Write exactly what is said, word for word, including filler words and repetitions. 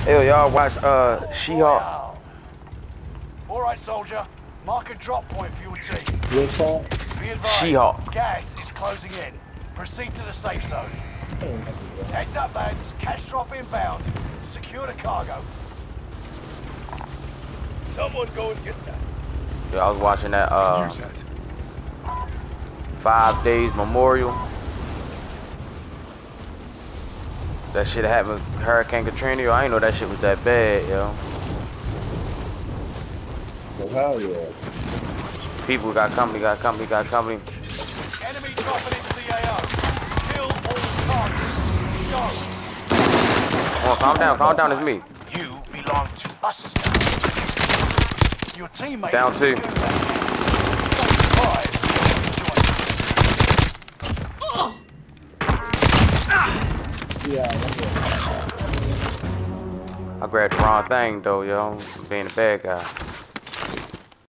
Yo, y'all watch uh She-Hulk. All right, soldier. Mark a drop point for your team. What's that? Be advised, She-Hulk. gas is closing in. Proceed to the safe zone. Heads up, lads. Cash drop inbound. Secure the cargo. Someone go and get that. Yo, I was watching that uh Five Days Memorial. That shit happened with Hurricane Katrina. Yo, I ain't know that shit was that bad, yo. Well, hell yeah. People got company, got company, got company. Enemy dropping into the A O. Kill all targets. Go. Come on, calm down, calm down, it's me. You belong to us. Your teammates Down two. Yeah, I grabbed the wrong thing though, yo. Being a bad guy.